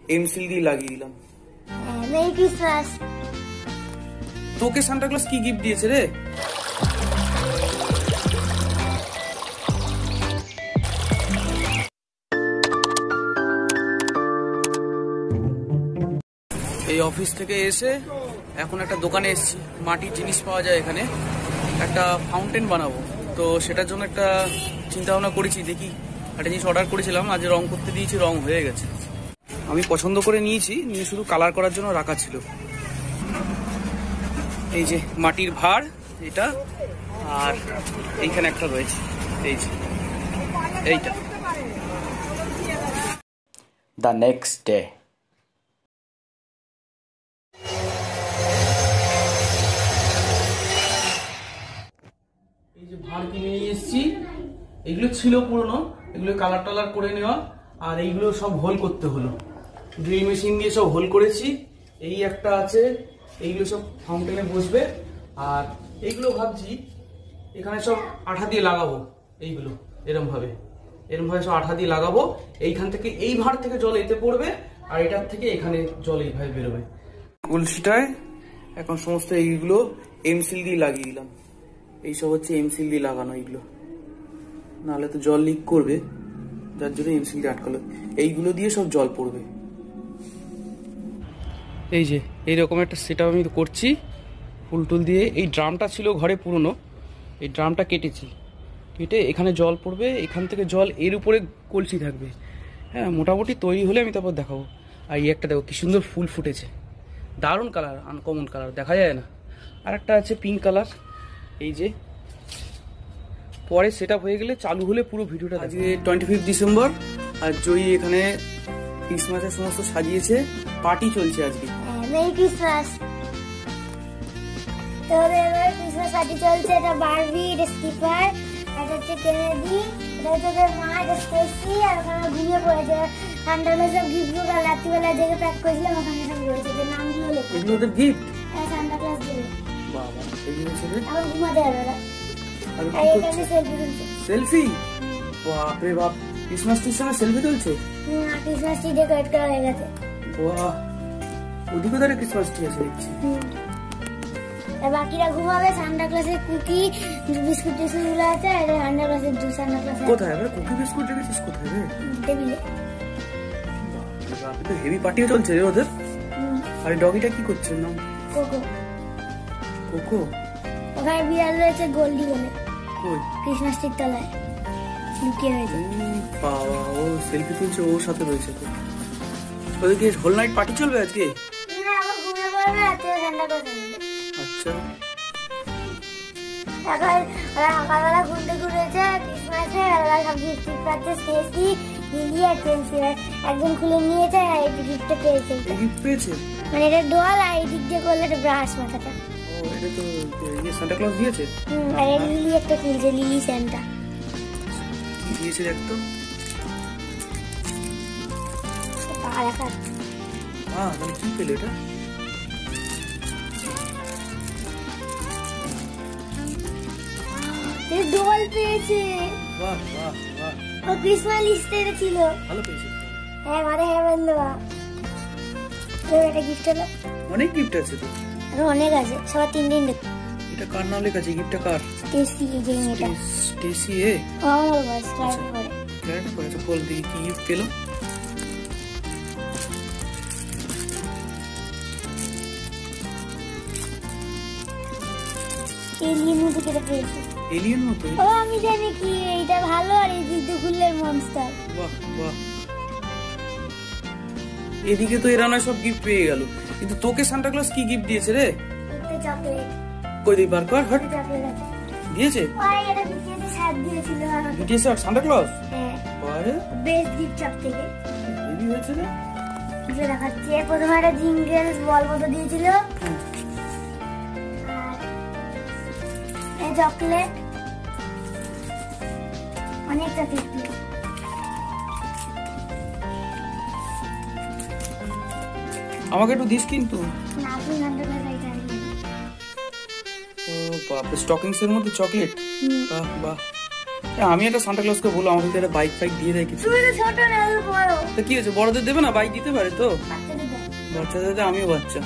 M seal দিয়ে লাগিয়ে দিলাম। Merry Christmas. তোকে সান্টা ক্লজ কি গিফট দিয়েছে রে? এই অফিস থেকে এসে এখন একটা দোকানে এসেছি, মাটির জিনিস পাওয়া যায় এখানে। একটা ফাউন্টেন বানাবো, তো সেটার জন্য একটা চিন্তা ভাবনা করেছি। দেখি, একটা জিনিস অর্ডার করেছিলাম, আজ রং করতে দিয়েছি, রং হয়ে গেছে। আমি পছন্দ করে নিয়েছি, নিয়ে শুধু কালার করার জন্য রাখা ছিল। এই যে মাটির ভাঁড় এটা, আর এইখানে একটা রয়েছে, এই যে এইটা। The next day. এই যে ভাঁড় কিনে নিয়ে এসেছি, এগুলো ছিল পুরনো, এগুলো কালার টালার করে নেওয়া, আর এইগুলো সব হোল করতে হলো। ড্রিল মেশিন দিয়ে সব হোল করেছি। এই একটা আছে, এইগুলো সব ফাউন্টেনে বসবে। আর এইগুলো ভাবছি এখানে সব আঠা দিয়ে লাগাবো, এইগুলো এরম ভাবে সব আঠা দিয়ে লাগাবো। এইখান থেকে, এই ভাঁড় থেকে জল এতে পড়বে, আর এটার থেকে এখানে জল এইভাবে বেরোবে। কলসিটায় এখন সমস্ত এইগুলো এমসিল দিয়ে লাগিয়ে দিলাম। এইসব হচ্ছে এমসিল দিয়ে লাগানো, এইগুলো নাহলে তো জল লিক করবে, যার জন্য এমসিল দিয়ে আটকালো। এইগুলো দিয়ে সব জল পড়বে। এই যে এইরকম একটা সেটআপ আমি করছি ফুল টুল দিয়ে। এই ড্রামটা ছিল ঘরে পুরনো, এই ড্রামটা কেটেছি, কেটে এখানে জল পড়বে, এখান থেকে জল এর উপরে কলসি থাকবে। হ্যাঁ, মোটামুটি তৈরি হলে আমি তারপর দেখাবো। আর এই একটা দেখো কি সুন্দর ফুল ফুটেছে, দারুণ কালার, আনকমন কালার, দেখা যায় না। আর একটা আছে পিঙ্ক কালার। এই যে পরে সেটআপ হয়ে গেলে, চালু হলে পুরো ভিডিওটা। আজকে 25 ডিসেম্বর, আর জয়ী এখানে ক্রিসমাসের সমস্ত সাজিয়েছে, পার্টি চলছে আজকে। Merry Christmas. তোদের ক্রিসমাস পার্টি চলছে। এটা বারবি, এটা স্কিপার, এটা হচ্ছে কেনেডি, এটা হচ্ছে তোদের মা, এটা স্টেসি। আর ওখানে ঘুমিয়ে পড়েছে। সান্টা ক্লজ সব গিফট আর রাত্রিবেলা জেগে প্যাক করেছিলাম, ওখানে সব রয়েছে, যে নামগুলো লেখা। এগুলো ওদের গিফট? হ্যাঁ, সান্টা ক্লজ দিল। বাবা, এগুলো ছেড়ে এখন ঘুমাতে হবে ওরা। আর আর এখানে সেলফি তুলছে। সেলফি? বাপ রে বাপ, ক্রিসমাস ট্রির সঙ্গে সেলফি তুলছে। ক্রিসমাস ট্রি ডেকোরেট করা হয়ে গেছে। বাহ, ওদিকে ধরে ক্রিসমাস ট্রি আছে দেখছি। বাকিরা ঘুমাবে। সান্টা ক্লজের কুকি, বিস্কুট টিস্কুট গুলো আছে। আর সান্টা ক্লজের জুস। সান্টা ক্লজ কোথায়? আবার কুকি বিস্কুট রেখেছিস কোথায় রে? টেবিলে। বাপ রে, হেভি পার্টিও চলছে রে ওদের। আর ডগিটা কি করছে? নাম কোকো। কোকো? ওখানে বিড়াল রয়েছে গোল্ডি বলে। কই? ক্রিসমাস ট্রির তলায় লুকিয়ে রয়েছে। বাবা, ও সেলফি তুলছে, ওর সাথে রয়েছে তো। ওদিকে হোল নাইট পার্টি চলবে আজকে? না, আবার ঘুমিয়ে পড়বে, রাতে সান্টা ক্লজ আসবে। আচ্ছা, এখন ওরা সকালবেলা ঘুম থেকে উঠেছে ক্রিসমাসে, ওরা সব গিফট পাচ্ছে। স্টেসি, লিলি আর চেলসি একজন খুলে নিয়েছে, আর এই গিফটটা পেয়েছে। গিফট পেয়েছে মানে এটা ডল, আর এই দিক দিয়ে করলে একটা ব্রাশ মাথাটা। ও, এটা তো সান্টা ক্লজ দিয়েছে। আর এই লিলি একটা খুলছে, লিলি স্যান্টা দিয়েছে একদম। পা রাখা। হ্যাঁ, তাহলে কি পেলে এটা? ডল পেয়েছে। বাহ বাহ বাহ, ও ক্রিসমাস লিস্টে ছিল। ভালো পেয়েছে। হ্যাঁ, মানে হ্যাঁ বললো। এটা গিফট হলো। অনেক গিফট আছে তো। আরো অনেক আছে, সবার 3 দিন দেখো। এটা কার নাম লেখা আছে? গিফটটা কার? স্টেসি। এই যে এটা স্টেসি। এ ও আমার বয়স ক্লাস করে। ক্যারেক্টার করেছে। বল দেখি কি গিফট পেলো। এলিয়েন মতো কেটে পেয়েছে। এলিয়েন মতো? ও আমি জানি কি, এইটা ভালো। আর এই দিক দিয়ে খুললে মনস্টার। বাহ বাহ, এদিকে তো এরা নয় সব গিফট পেয়ে গেল, কিন্তু তোকে সান্টা ক্লজ কি গিফট দিয়েছে রে? একটা চকলেট। কই দেখি, বার কর। হট, চকলেট আছে দিয়েছে? আরে এটা বিটিএস সাথ দিয়েছিল। বিটিএস আর সান্টা ক্লজ? হ্যাঁ, আরে বেস্ট গিফট সব থেকে। হেভি হয়েছে রে। যে দেখাচ্ছি, প্রথমে একটা জিঙ্গলস বল মতো দিয়েছিল, আর এই চকলেট, অনেকটা গিফট। আমাকে একটু দিস কিন্তু। না, আপনি সান্টা ক্লজ এটা ও বাপ, স্টকিংস এর মধ্যে চকলেট। বাহ বাহ, আমি একটা সান্টা ক্লজকে বলবো আমাকে একটা বাইক ফাইক দিয়ে দেয় কিছু। তুমি তো ছোট না, আমি বড়। তো কি হয়েছে, বড়দের দেবে না, বাইক দিতে পারে তো। বাচ্চাদের দাও। বাচ্চাদের, আমিও বাচ্চা।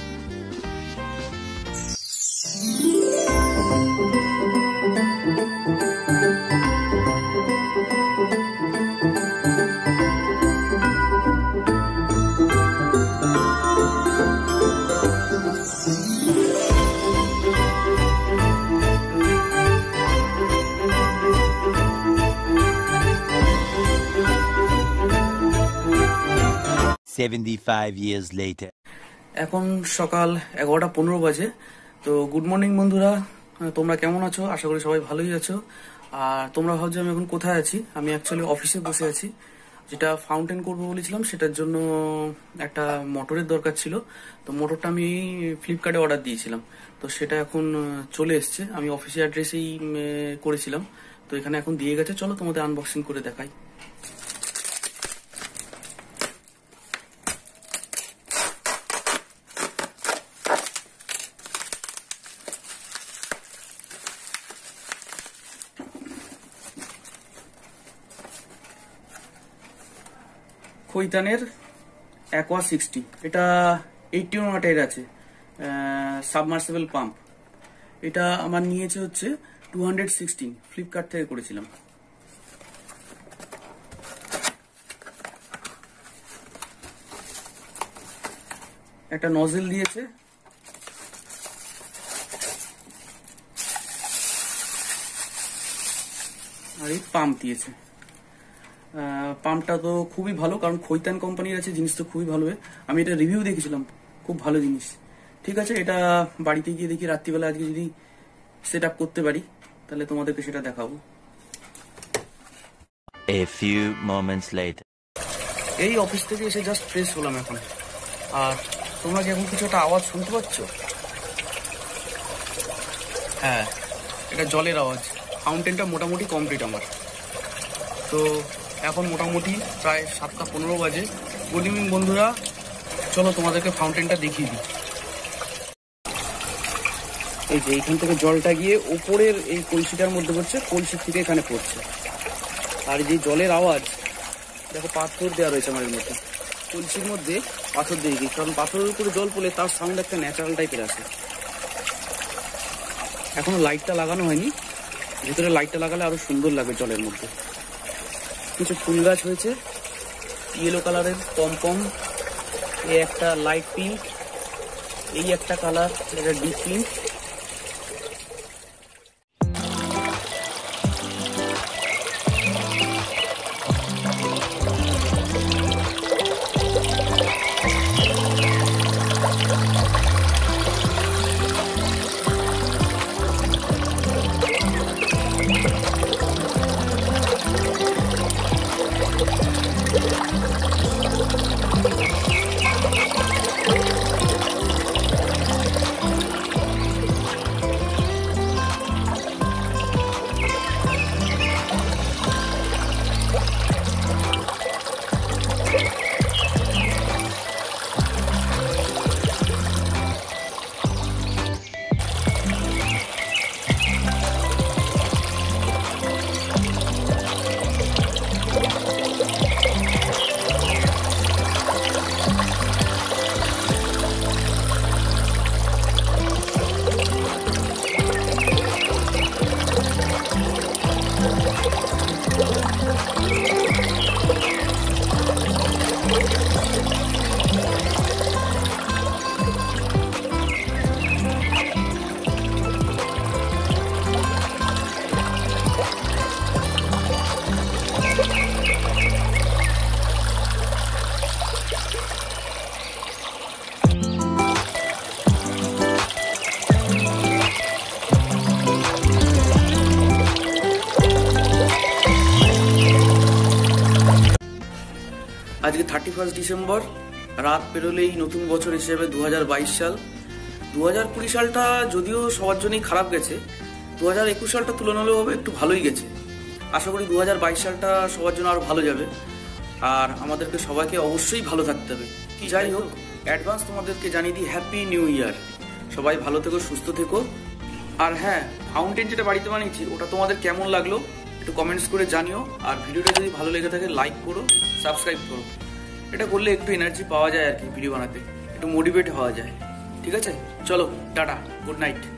এখন সকাল 11:15 বাজে। তো গুড মর্নিং বন্ধুরা, তোমরা কেমন আছো? আশা করি সবাই ভালোই আছো। আর তোমরা ভাবছো আমি এখন কোথায় আছি? আমি অ্যাকচুয়ালি অফিসে বসে আছি। যেটা ফাউন্টেন করবো বলেছিলাম, সেটার জন্য একটা মোটরের দরকার ছিল। তো মোটরটা আমি ফ্লিপকার্টে অর্ডার দিয়েছিলাম, তো সেটা এখন চলে এসছে। আমি অফিসের অ্যাড্রেসেই করেছিলাম, তো এখানে এখন দিয়ে গেছে। চলো তোমাদের আনবক্সিং করে দেখাই। খৈতানের অ্যাকোয়া 60, এটা 81 ওয়াটের আছে, সাবমার্সিবল পাম্প। এটা আমার নিয়েছে হচ্ছে 216, ফ্লিপকার্ট থেকে করেছিলাম। একটা নজেল দিয়েছে, আর এই পাম্প দিয়েছে। পাম্পটা তো খুবই ভালো, কারণ খৈতান কোম্পানির আছে, জিনিস তো খুবই ভালো। আমি এটা রিভিউ দেখেছিলাম, খুব ভালো জিনিস। ঠিক আছে, এটা বাড়িতে গিয়ে দেখি রাত্রিবেলা আজকে যদি সেট আপ করতে পারি, তাহলে তোমাদেরকে সেটা দেখাবো। A few moments later. এই অফিস থেকে এসে জাস্ট ফ্রেশ হলাম এখন। আর তোমরা কি এখন কিছু একটা আওয়াজ শুনতে পাচ্ছ? হ্যাঁ, এটা জলের আওয়াজ। ফাউন্টেনটা মোটামুটি কমপ্লিট আমার। তো এখন মোটামুটি প্রায় 7:15 বাজে। গুড ইভিনিং বন্ধুরা, চলো তোমাদেরকে ফাউন্টেনটা দেখিয়ে দিই। এই যে এইখান থেকে জলটা গিয়ে ওপরের এই কলসিটার মধ্যে পড়ছে, কলসির থেকে এখানে পড়ছে। আর যে জলের আওয়াজ, দেখো পাথর দেওয়া রয়েছে আমার মধ্যে, কলসির মধ্যে পাথর দিয়ে দিই, কারণ পাথরের উপরে জল পড়লে তার সাউন্ড একটা ন্যাচারাল টাইপের আসে। এখনো লাইটটা লাগানো হয়নি, ভিতরে লাইটটা লাগালে আরো সুন্দর লাগবে জলের মধ্যে। কিছু ফুল গাছ হয়েছে, ইয়েলো কালারের পম, এই একটা লাইট পিঙ্ক, এই একটা কালার, এটা ডিপ পিঙ্ক। আজকে 31 ডিসেম্বর, রাত পেরোলেই নতুন বছর হিসেবে 2022 সাল। 2020 সালটা যদিও সবার জন্যই খারাপ গেছে, 2021 সালটা তুলনামূলকভাবে একটু ভালোই গেছে। আশা করি 2022 সালটা সবার জন্য আরো ভালো যাবে। আর আমাদেরকে সবাইকে অবশ্যই ভালো থাকতে হবে। কি যাই হোক, অ্যাডভান্স তোমাদেরকে জানিয়ে দিই হ্যাপি নিউ ইয়ার। সবাই ভালো থেকো, সুস্থ থেকো। আর হ্যাঁ, ফাউন্টেন যেটা বাড়িতে বানিয়েছি ওটা তোমাদের কেমন লাগলো একটু কমেন্টস করে জানিও। আর ভিডিওটা যদি ভালো লেগে থাকে লাইক করো, সাবস্ক্রাইব করো। এটা করলে একটু এনার্জি পাওয়া যায় আর কি, ভিডিও বানাতে একটু মোটিভেট হওয়া যায়। ঠিক আছে, চলো টাটা, গুড নাইট।